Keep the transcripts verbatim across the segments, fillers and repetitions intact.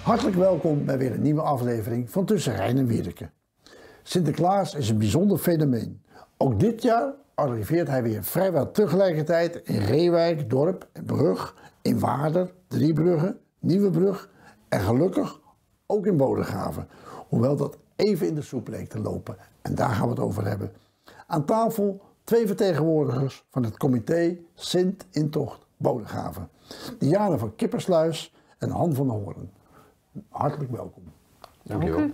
Hartelijk welkom bij weer een nieuwe aflevering van Tussen Rijn en Wiedeke. Sinterklaas is een bijzonder fenomeen. Ook dit jaar arriveert hij weer vrijwel tegelijkertijd in Reewijk, Dorp en Brug, in Waarder, Driebrugge, Nieuwebrug en gelukkig ook in Bodegraven. Hoewel dat even in de soep leek te lopen en daar gaan we het over hebben. Aan tafel twee vertegenwoordigers van het comité Sint-Intocht Bodegraven. Diana van Kippersluis en Han van der Hoorn. Hartelijk welkom. Dank u wel.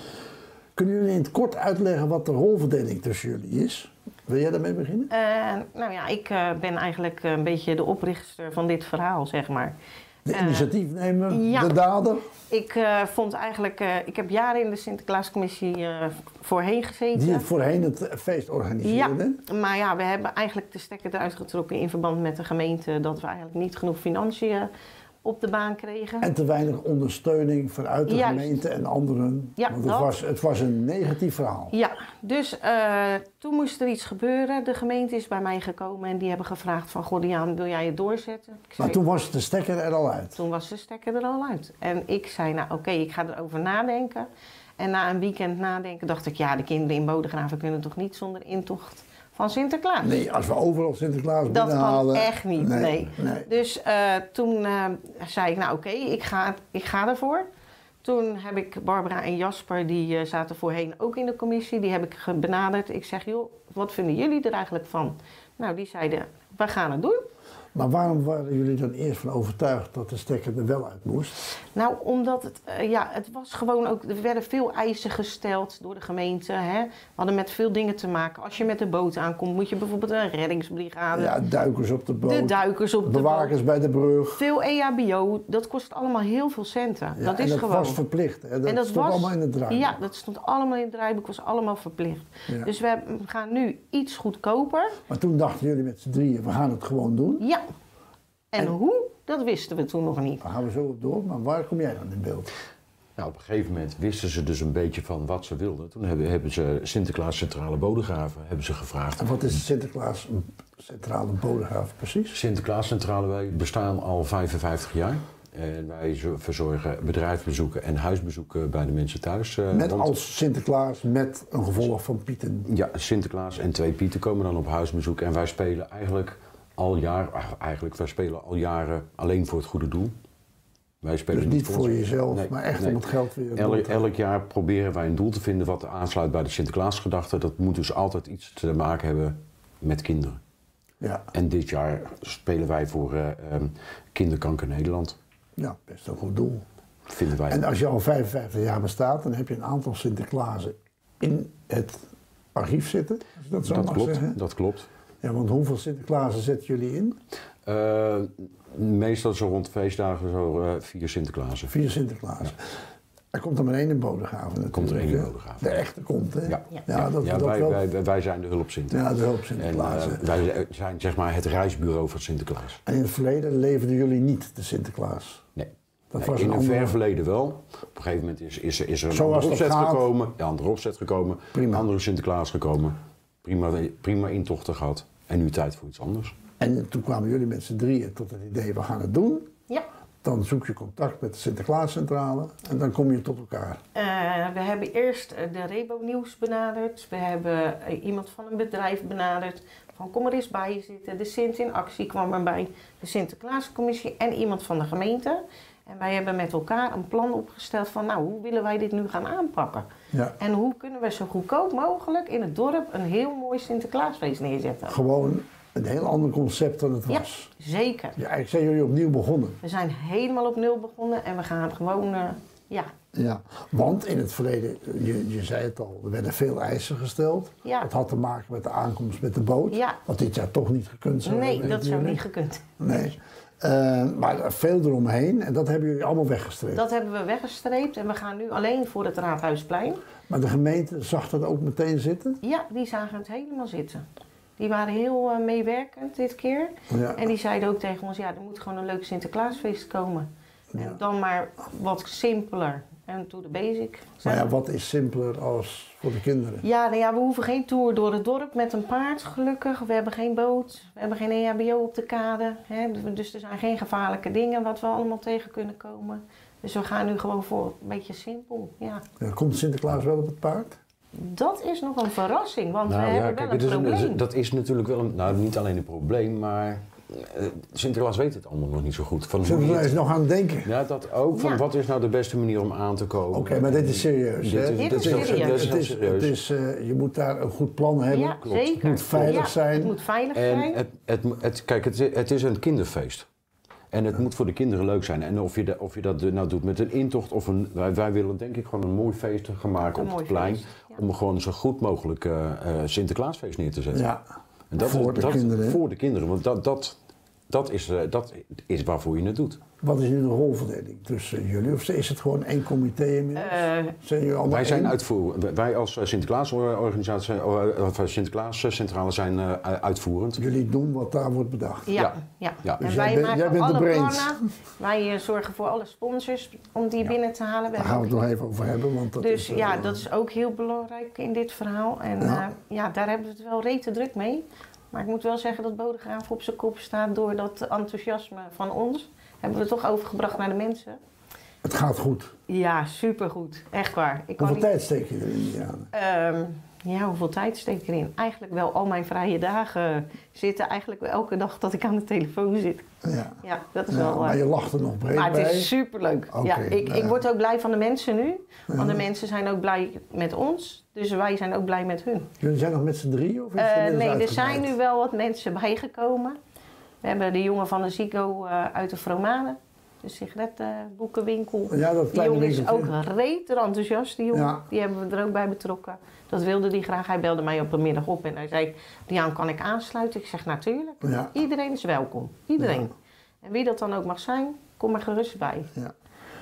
Kunnen jullie in het kort uitleggen wat de rolverdeling tussen jullie is? Wil jij daarmee beginnen? Uh, nou ja, ik uh, ben eigenlijk een beetje de oprichter van dit verhaal, zeg maar. De initiatiefnemer, uh, ja, de dader? Ik uh, vond eigenlijk, uh, ik heb jaren in de Sinterklaascommissie uh, voorheen gezeten. Die het voorheen het feest organiseerde? Ja, maar ja, we hebben eigenlijk de stekker eruit getrokken in verband met de gemeente dat we eigenlijk niet genoeg financiën op de baan kregen. En te weinig ondersteuning vanuit de Juist. gemeente en anderen. Ja, want het dat. was, het was een negatief verhaal. Ja, dus uh, toen moest er iets gebeuren. De gemeente is bij mij gekomen en die hebben gevraagd van... Goh, Diaan, wil jij het doorzetten? Ik zei, maar toen was de stekker er al uit? Toen was de stekker er al uit. En ik zei, nou oké, okay, ik ga erover nadenken. En na een weekend nadenken dacht ik... Ja, de kinderen in Bodegraven kunnen toch niet zonder intocht van Sinterklaas? Nee, als we overal Sinterklaas dat binnenhalen... Dat kan echt niet, nee. nee. nee. Dus uh, toen uh, zei ik, nou oké, okay, ik, ga, ik ga ervoor. Toen heb ik Barbara en Jasper, die uh, zaten voorheen ook in de commissie, die heb ik benaderd. Ik zeg, joh, wat vinden jullie er eigenlijk van? Nou, die zeiden, we gaan het doen. Maar waarom waren jullie dan eerst van overtuigd dat de stekker er wel uit moest? Nou, omdat het, uh, ja, het was gewoon ook, er werden veel eisen gesteld door de gemeente. Hè? We hadden met veel dingen te maken. Als je met de boot aankomt, moet je bijvoorbeeld een reddingsbrigade. Ja, duikers op de boot. De duikers op de bewakers boot. bij de brug. Veel E H B O, dat kost allemaal heel veel centen. Ja, dat en is dat gewoon. was verplicht. Hè? Dat, en dat stond was, allemaal in het draaiboek. Ja, dat stond allemaal in het draaiboek, was allemaal verplicht. Ja. Dus we gaan nu iets goedkoper. Maar toen dachten jullie met z'n drieën, we gaan het gewoon doen. Ja. En, en hoe? Dat wisten we toen nog niet. Daar gaan we zo op door, maar waar kom jij dan in beeld? Nou, op een gegeven moment wisten ze dus een beetje van wat ze wilden. Toen hebben, hebben ze Sinterklaas Centrale Bodegraven hebben ze gevraagd. En wat is Sinterklaas Centrale Bodegraven precies? Sinterklaas Centrale, wij bestaan al vijfenvijftig jaar. En wij verzorgen bedrijfsbezoeken en huisbezoeken bij de mensen thuis. Met Want, als Sinterklaas met een gevolg van Pieten? Ja, Sinterklaas en twee Pieten komen dan op huisbezoek. En wij spelen eigenlijk al jaar, eigenlijk, wij spelen al jaren alleen voor het goede doel. Wij spelen dus niet voor, voor jezelf, nee, maar echt nee. om het geld weer... Elk, elk jaar proberen wij een doel te vinden wat aansluit bij de Sinterklaasgedachte. Dat moet dus altijd iets te maken hebben met kinderen. Ja. En dit jaar spelen wij voor uh, um, Kinderkanker Nederland. Ja, best een goed doel. Vinden wij. En als je al vijfenvijftig jaar bestaat, dan heb je een aantal Sinterklaasen in het archief zitten. Als je dat zo dat mag klopt, zeggen. dat klopt. Ja, want hoeveel Sinterklaasen zetten jullie in? Uh, meestal zo rond feestdagen zo uh, vier Sinterklaasen. Vier Sinterklaasen. Ja. Er komt er maar één in Bodegraven natuurlijk. Komt er één in Bodegraven. De echte komt, hè? Ja, ja, ja, dat, ja dat wij, wel... wij, wij zijn de hulp Sinterklaas. Ja, de hulp Sinterklaas. En, uh, wij zijn zeg maar het reisbureau van Sinterklaas. En in het verleden leverden jullie niet de Sinterklaas? Nee. Dat nee was in een, een een andere... ver verleden wel. Op een gegeven moment is, is, is er een Zoals andere opzet gaat. gekomen. Ja, een andere opzet gekomen. Prima. Een andere Sinterklaas gekomen. Prima, prima intochten gehad. En nu tijd voor iets anders. En toen kwamen jullie met z'n drieën tot het idee, we gaan het doen. Ja. Dan zoek je contact met de Sinterklaascentrale en dan kom je tot elkaar. Uh, we hebben eerst de Rebo Nieuws benaderd. We hebben uh, iemand van een bedrijf benaderd. Van kom er eens bij je zitten. De Sint in actie kwam erbij. De Sinterklaascommissie en iemand van de gemeente. En wij hebben met elkaar een plan opgesteld van nou, hoe willen wij dit nu gaan aanpakken? Ja. En hoe kunnen we zo goedkoop mogelijk in het dorp een heel mooi Sinterklaasfeest neerzetten? Gewoon een heel ander concept dan het was. Ja, zeker. Ja, eigenlijk zijn jullie opnieuw begonnen. We zijn helemaal op nul begonnen en we gaan gewoon, uh, ja. Ja, want in het verleden, je, je zei het al, er werden veel eisen gesteld. Ja. Het had te maken met de aankomst met de boot. Ja. Wat dit jaar toch niet gekund zou Nee, hebben. dat zou jullie. niet gekund. Nee. Uh, maar veel eromheen en dat hebben jullie allemaal weggestreept. Dat hebben we weggestreept en we gaan nu alleen voor het Raadhuisplein. Maar de gemeente zag dat ook meteen zitten? Ja, die zagen het helemaal zitten. Die waren heel uh, meewerkend dit keer. Ja. En die zeiden ook tegen ons, ja, er moet gewoon een leuk Sinterklaasfeest komen. Ja. En dan maar wat simpeler. En to the basic. Maar ja, wat is simpeler als voor de kinderen? Ja, nou ja, we hoeven geen tour door het dorp met een paard, gelukkig. We hebben geen boot, we hebben geen E H B O op de kade. Hè? Dus er zijn geen gevaarlijke dingen wat we allemaal tegen kunnen komen. Dus we gaan nu gewoon voor een beetje simpel, ja. Ja, komt Sinterklaas wel op het paard? Dat is nog een verrassing, want Nou we ja, hebben kijk, wel het een is probleem. een, dat is natuurlijk wel een, nou niet alleen een probleem, maar uh, Sinterklaas weet het allemaal nog niet zo goed. Van hoe Sinterklaas je is het- nog aan het denken. ja, dat ook. Van Ja. wat is nou de beste manier om aan te komen? Oké, maar dit is serieus. Dit hè? is- dit Het is heel- serieus. Het is, Dit is heel het serieus. is, eh, je moet daar een goed plan hebben. Ja, klopt. zeker. Het moet veilig Ja, zijn. Het moet veilig En zijn. het, het, het, kijk, het, het is een kinderfeest. En het moet voor de kinderen leuk zijn. En of je, de, of je dat nou doet met een intocht of een... Wij, wij willen denk ik gewoon een mooi feest gaan maken Een op mooi het plein. feest, ja. Om gewoon zo goed mogelijk eh eh, Sinterklaasfeest neer te zetten. Ja, En dat, voor de dat, kinderen. Voor de kinderen, want dat, dat, dat, is, eh, dat is waarvoor je het doet. Wat is nu de rolverdeling tussen jullie? Of is het gewoon één comité inmiddels? Eh, zijn jullie allemaal Wij zijn één? uitvoerend. Wij als eh, Sinterklaas-organisatie, eh, of Sinterklaas-centrale zijn eh, uitvoerend. Jullie doen wat daar wordt bedacht. Ja, ja. Ja. Ja. En Dus wij jij bent- maken jij bent de alle brains. plannen. Wij eh, zorgen voor alle sponsors om die binnen te halen. We Daar hebben gaan we het ook- nog even over hebben. Want dat Dus is, eh, ja, dat is ook heel belangrijk in dit verhaal. En Ja. ja, ja daar hebben we het wel rete druk mee. Maar ik moet wel zeggen dat Bodegraven op zijn kop staat door dat enthousiasme van ons. Hebben we het toch overgebracht naar de mensen. Het gaat goed. Ja, supergoed. Echt waar. Ik kan Hoeveel niet- tijd steek je erin, Diane? Ehm, ja, hoeveel tijd steek ik erin? Eigenlijk wel al mijn vrije dagen zitten eigenlijk wel elke dag dat ik aan de telefoon zit. Ja. Ja, dat is Ja, wel... maar eh, je lacht er nog breed maar het bij. is superleuk. Oké, ja, ik, nou ik ja. word ook blij van de mensen nu. Want Ja. de mensen zijn ook blij met ons. Dus wij zijn ook blij met hun. Jullie zijn nog met z'n drieën? Of is het Eh, inmiddels nee, er uitgebreid? zijn nu wel wat mensen bijgekomen. We hebben de jongen van de Zico eh, uit de Vromanen. De sigarettenboekenwinkel. Ja, dat Die kleine jongen is winkeltje. ook reet enthousiast, die jongen. Ja. Die hebben we er ook bij betrokken. Dat wilde hij graag. Hij belde mij op een middag op en hij zei... Diaan, kan ik aansluiten? Ik zeg, natuurlijk. Ja. Iedereen is welkom. Iedereen. Ja. En wie dat dan ook mag zijn, kom er gerust bij. Ja.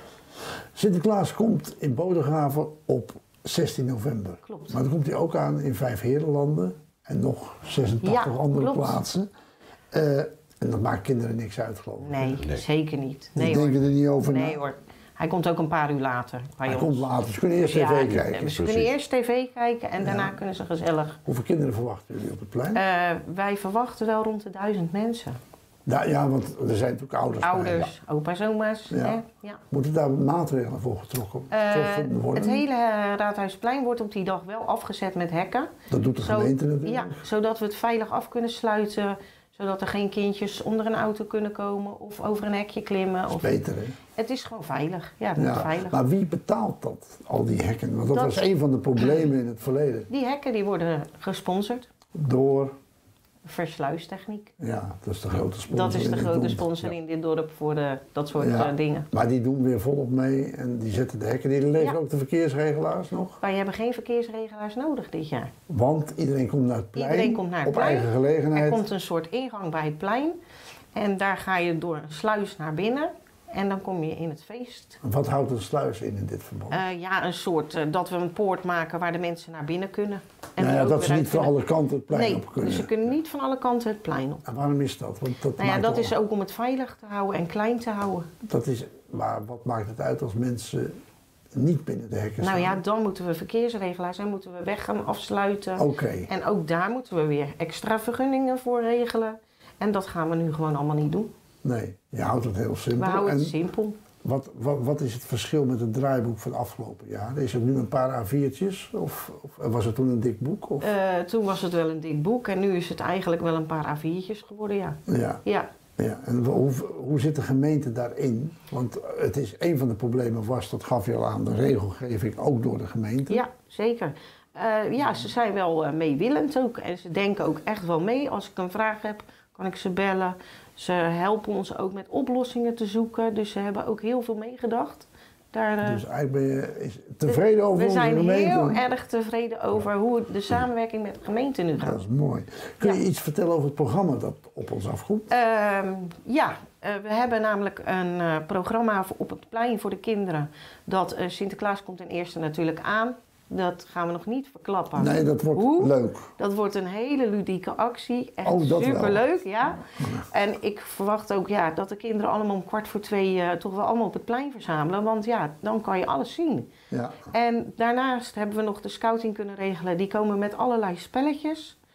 Sinterklaas komt in Bodegraven op zestien november. Klopt. Maar dan komt hij ook aan in vijf herenlanden en nog zesentachtig Ja, andere klopt. plaatsen. Eh, en dat maakt kinderen niks uit, geloof ik. Nee, Nee. zeker niet. Die Nee hoor. denken er niet over Nee na. hoor. Hij komt ook een paar uur later bij Hij ons. komt later. Ze kunnen eerst Ja, tv die- kijken. Ze Precies. kunnen eerst tv kijken en daarna kunnen ze gezellig. Hoeveel kinderen verwachten jullie op het plein? Eh, wij verwachten wel rond de duizend mensen. Ja, ja, want er zijn natuurlijk ouders bij. Ouders, opa's, oma's. Ja. Hè? Ja. Moeten daar maatregelen voor getrokken Eh, getroffen worden? het hele eh, Raadhuisplein wordt op die dag wel afgezet met hekken. Dat doet de Zo- gemeente natuurlijk. Ja, zodat we het veilig af kunnen sluiten. Zodat er geen kindjes onder een auto kunnen komen of over een hekje klimmen. Of... Beter, hè? Het is gewoon veilig. Ja, het moet Ja. veilig. Maar wie betaalt dat, al die hekken? Want dat, Dat- was een van de problemen in het verleden. Die hekken die worden gesponsord. Door, Versluistechniek. ja, dat is de grote sponsor. Dat is in de dit grote dorp. sponsor in dit dorp voor de, dat soort Ja. eh, dingen. Maar die doen weer volop mee en die zetten de hekken. Die leveren Ja. ook de verkeersregelaars nog. Wij hebben geen verkeersregelaars nodig dit jaar. Want iedereen komt naar het plein. Iedereen komt naar het op plein. eigen Er gelegenheid. komt een soort ingang bij het plein. En daar ga je door een sluis naar binnen. En dan kom je in het feest. Wat houdt een sluis in in dit verband? Eh, ja, een soort eh, dat we een poort maken waar de mensen naar binnen kunnen. En nou er ja, ook dat weer ze uit niet van kunnen. alle kanten het plein Nee, op kunnen. dus ze kunnen niet van alle kanten het plein op. En waarom is dat? Want dat, Nou ja, maakt dat wel- is ook om het veilig te houden en klein te houden. dat is, maar wat maakt het uit als mensen niet binnen de hekken Nou ja, staan? dan moeten we verkeersregelaars en moeten we weg gaan afsluiten. Oké. En ook daar moeten we weer extra vergunningen voor regelen. En dat gaan we nu gewoon allemaal niet doen. Nee, je houdt het heel simpel. We houden het En simpel. wat, wat, wat is het verschil met het draaiboek van de afgelopen jaar? Is het nu een paar A viertjes of, of was het toen een dik boek? Of? Eh, toen was het wel een dik boek en nu is het eigenlijk wel een paar A viertjes geworden, ja. Ja, Ja, ja. En hoe, hoe zit de gemeente daarin? Want het is een van de problemen was, dat gaf je al aan, de regelgeving ook door de gemeente. ja zeker. Eh, ja, ze zijn wel eh, meewillend ook en ze denken ook echt wel mee. Als ik een vraag heb, kan ik ze bellen. Ze helpen ons ook met oplossingen te zoeken, dus ze hebben ook heel veel meegedacht. Daar, eh, Dus eigenlijk ben je is tevreden over we onze zijn gemeente? heel erg tevreden over hoe de samenwerking met de gemeente nu Dat gaat. is mooi. Kun je Ja. iets vertellen over het programma dat op ons afkomt? Ehm, ja, eh, we hebben namelijk een eh, programma voor- op het plein voor de kinderen. Dat eh, Sinterklaas komt ten eerste natuurlijk aan. Dat gaan we nog niet verklappen. Nee, dat wordt Hoe? leuk. Dat wordt een hele ludieke actie. Echt Oh, dat wel. superleuk, ja. En ik verwacht ook ja, dat de kinderen allemaal om kwart voor twee eh, toch wel allemaal op het plein verzamelen. Want ja, dan kan je alles zien. Ja. En daarnaast hebben we nog de scouting kunnen regelen. Die komen met allerlei spelletjes.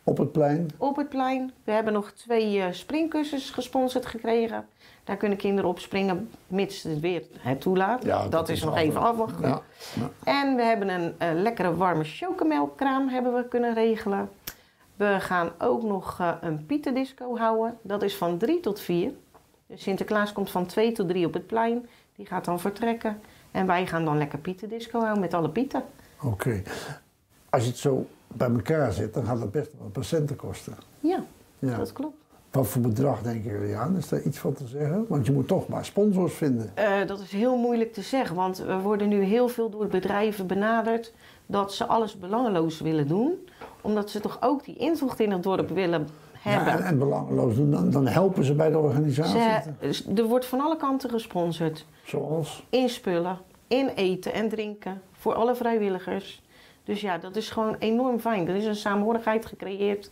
Op het plein. Op het plein. We hebben nog twee uh, springkussens gesponsord gekregen. Daar kunnen kinderen op springen, mits het weer het toelaat. Ja, dat, dat is is nog altijd- even afwachten. Ja, ja. En we hebben een uh, lekkere warme chocomelkkraam hebben we kunnen regelen. We gaan ook nog uh, een pietendisco houden. Dat is van drie tot vier. Dus Sinterklaas komt van twee tot drie op het plein. Die gaat dan vertrekken. En wij gaan dan lekker pietendisco houden met alle pieten. Oké. Als je het zo bij elkaar zet, dan gaat het best wel wat patiënten kosten. Ja, Ja. dat klopt. Wat voor bedrag denken jullie aan? Is daar iets van te zeggen? Want je moet toch maar sponsors vinden. Uh, dat is heel moeilijk te zeggen, want we worden nu heel veel door bedrijven benaderd dat ze alles belangeloos willen doen. Omdat ze toch ook die intocht in het dorp willen hebben. Ja, en, en belangeloos doen, dan, dan helpen ze bij de organisatie. Ze, er wordt van alle kanten gesponsord. Zoals? In spullen, in eten en drinken, voor alle vrijwilligers. Dus ja, dat is gewoon enorm fijn. Er is een saamhorigheid gecreëerd.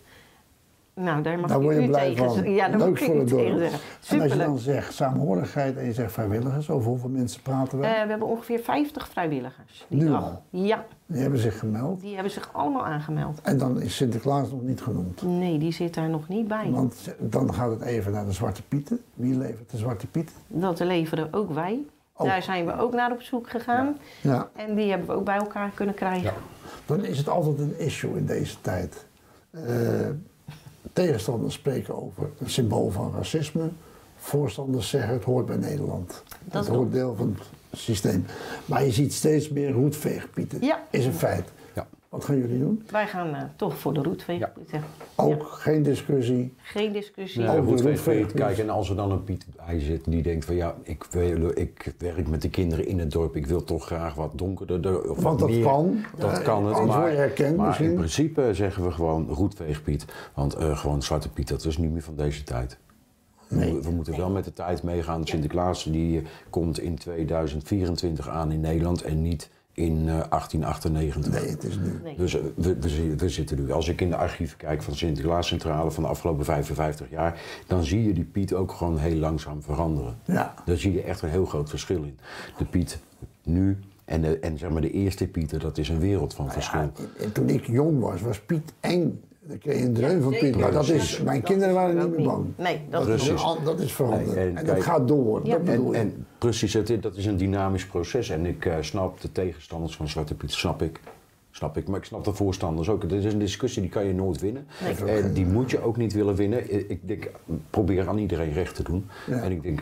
Nou, daar mag Daar ik word je u blij tegen van. zeggen. Ja, daar Leuk moet ik voor u het tegen dorp. zeggen. En als je Superleuk. dan zegt saamhorigheid en je zegt vrijwilligers, over hoeveel mensen praten we? Uh, we hebben ongeveer vijftig vrijwilligers die Nu dag. al? Ja, Die hebben zich gemeld. die hebben zich allemaal aangemeld. En dan is Sinterklaas nog niet genoemd. Nee, die zit daar nog niet bij. Want dan gaat het even naar de Zwarte Pieten. Wie levert de Zwarte Pieten? Dat leveren ook wij. Oh. Daar zijn we ook naar op zoek gegaan. Ja, En die hebben we ook bij elkaar kunnen krijgen. Ja. dan is het altijd een issue in deze tijd. Eh, tegenstanders spreken over een symbool van racisme. Voorstanders zeggen het hoort bij Nederland. Dat het hoort deel van het systeem. Maar je ziet steeds meer roetveegpieten. Ja. Is een feit. Ja. Wat gaan jullie doen? Wij gaan uh, toch voor de roetveegpieten. Ook geen discussie. Geen discussie. Ja, Ook de goed, weet, roetveegpiet. weet, kijk, en als er dan een Piet bij zit die denkt van ja, ik, wil, ik werk met de kinderen in het dorp, ik wil toch graag wat donkerder. Of Want wat dat meer. kan. Dat Ja, kan het, anders maar, word je herkend maar misschien. in principe zeggen we gewoon roetveegpiet. Want uh, gewoon Zwarte Piet, dat is niet meer van deze tijd. Nee. We, we moeten wel met de tijd meegaan. Sinterklaas die uh, komt in tweeduizend vierentwintig aan in Nederland en niet in uh, achttien achtennegentig. Nee, het is nu. Nee. Dus uh, we, we, zi- we zitten nu. Als ik in de archieven kijk van Sinterklaascentrale van de afgelopen vijfenvijftig jaar, dan zie je die Piet ook gewoon heel langzaam veranderen. Ja. Daar zie je echt een heel groot verschil in. De Piet nu en, de, en zeg maar de eerste Pieten, dat is een wereld van verschil. Ja, en toen ik jong was, was Piet eng. Dan kreeg je een dreun van Piet. Maar dat is, mijn kinderen waren niet meer bang. Nee, dat Dat is is, Precies. dat is veranderd. Nee, en en dat kijk- gaat door. Ja. Dat bedoel En, je. en precies, het, dat is een dynamisch proces. En ik uh, snap de tegenstanders van Zwarte Piet, snap ik. Snap ik, maar ik snap de voorstanders ook. Het is een discussie die kan je nooit winnen. Nee. En die moet je ook niet willen winnen. Ik denk, probeer aan iedereen recht te doen. Ja. En ik denk,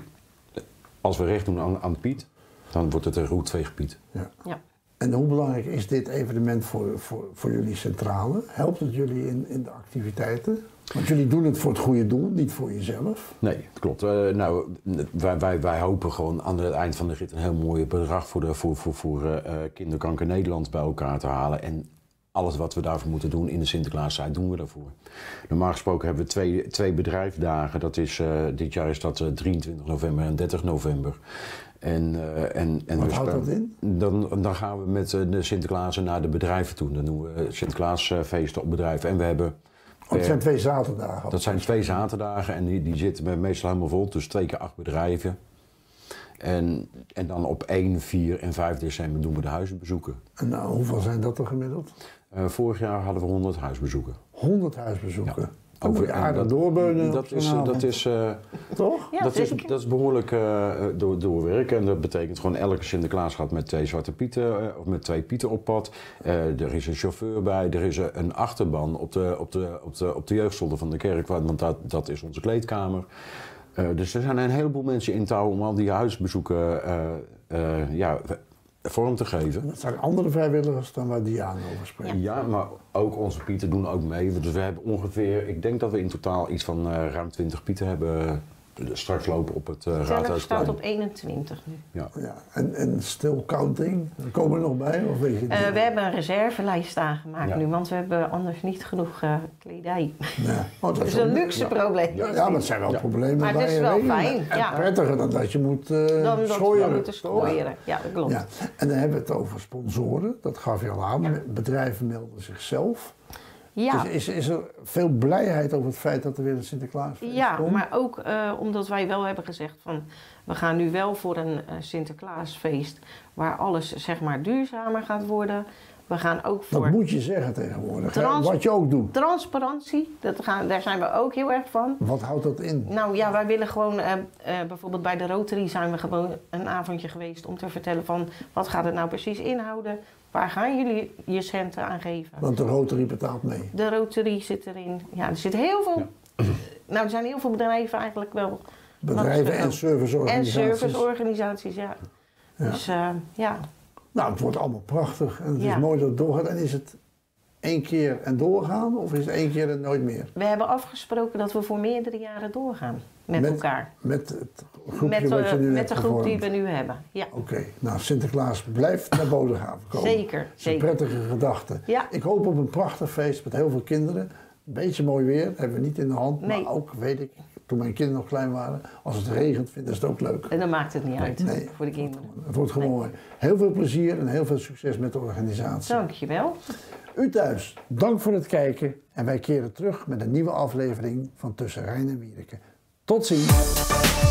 als we recht doen aan, aan Piet, dan wordt het een roetveegpiet. Ja. Ja. En hoe belangrijk is dit evenement voor, voor, voor jullie centrale? Helpt het jullie in, in de activiteiten? Want jullie doen het voor het goede doel, niet voor jezelf. Nee, dat klopt. Uh, nou, wij, wij, wij hopen gewoon aan het eind van de rit een heel mooi bedrag voor, de, voor, voor, voor uh, Kinderkanker Nederland bij elkaar te halen. En alles wat we daarvoor moeten doen in de Sinterklaastijd, doen we daarvoor. Normaal gesproken hebben we twee, twee bedrijfsdagen. Dat is, uh, dit jaar is dat uh, drieëntwintig november en dertig november. En, uh, en, en Wat we houdt spelen- dat in? Dan, dan gaan we met uh, de Sinterklaasen naar de bedrijven toe. Dan doen we Sinterklaasfeesten op bedrijven. En we hebben... Want het zijn twee zaterdagen. Dat zijn twee zaterdagen en die, die zitten me- meestal helemaal vol, dus twee keer acht bedrijven. En, en dan op één, vier en vijf december doen we de huisbezoeken. En nou, hoeveel zijn dat er gemiddeld? Uh, vorig jaar hadden we honderd huisbezoeken. honderd huisbezoeken. Ja. Dan moet je en aardig dat- doorbeunen op Dat zo'n is, avond. dat is, uh, Toch? Ja, dat is, zeker. dat is behoorlijk uh, door, doorwerken. En dat betekent gewoon elke Sinterklaas gaat met twee zwarte pieten uh, of met twee pieten op pad. Uh, er is een chauffeur bij, er is een achterban op de, op de, op de, op de jeugdzolder van de kerk, want dat, dat is onze kleedkamer. Uh, dus er zijn een heleboel mensen in touw om al die huisbezoeken uh, uh, ja, vorm te geven. Dat zijn andere vrijwilligers dan waar Diana over spreekt. Ja, maar ook onze pieten doen ook mee. Dus we hebben ongeveer, ik denk dat we in totaal iets van uh, ruim twintig pieten hebben uh, straks lopen op het uh, Teller Raadhuisplein. staat op eenentwintig nu. Ja. Ja. En, en still counting, er komen er nog bij? Of weet je het Uh, niet? we hebben een reservelijst aangemaakt Ja. nu, want we hebben anders niet genoeg uh, kledij. Nee. Oh, dat Dat is een luxe probleem. Ja, ja, maar het zijn wel Ja. problemen Maar het waar is je wel rekening mee- fijn, En ja. prettiger dan dat je moet uh, Dan dat we schooieren. moeten schooieren. Ja, dat klopt. Ja. En dan hebben we het over sponsoren, dat gaf je al aan. Bedrijven melden zichzelf. Ja. Dus is, is er veel blijheid over het feit dat er weer een Sinterklaasfeest Ja, komt? maar ook uh, omdat wij wel hebben gezegd van we gaan nu wel voor een uh, Sinterklaasfeest waar alles zeg maar duurzamer gaat worden. We gaan ook voor Dat moet je zeggen tegenwoordig, hè? Trans- Wat je ook doet. transparantie. Dat gaan, daar zijn we ook heel erg van. Wat houdt dat in? Nou ja, wij willen gewoon, uh, uh, bijvoorbeeld bij de Rotary zijn we gewoon een avondje geweest om te vertellen van wat gaat het nou precies inhouden? Waar gaan jullie je centen aan geven? Want de Rotary betaalt mee. De Rotary zit erin. Ja, er zitten heel veel, Ja. nou er zijn heel veel bedrijven eigenlijk wel. Bedrijven en En serviceorganisaties. serviceorganisaties, ja. Ja. Dus uh, ja. Nou, het wordt allemaal prachtig en het Ja. is mooi dat het doorgaat. En is het één keer en doorgaan of is het één keer en nooit meer? We hebben afgesproken dat we voor meerdere jaren doorgaan met, Met- elkaar. Met het groepje Met, wat uh, je nu met hebt de groep die gevormd. we nu hebben. Ja, Oké, nou Sinterklaas blijft naar Bodegraven komen. zeker. Dat is een zeker. prettige gedachte. Ja. Ik hoop op een prachtig feest met heel veel kinderen. Een beetje mooi weer, hebben we niet in de hand. Nee. Maar ook, weet ik, toen mijn kinderen nog klein waren, als het regent vinden ze het ook leuk. En dan maakt het niet uit Nee. voor de kinderen. Het wordt gewoon mooi. Heel veel plezier en heel veel succes met de organisatie. Dankjewel. U thuis, dank voor het kijken. En wij keren terug met een nieuwe aflevering van Tussen Rijn en Wierike. Tot ziens.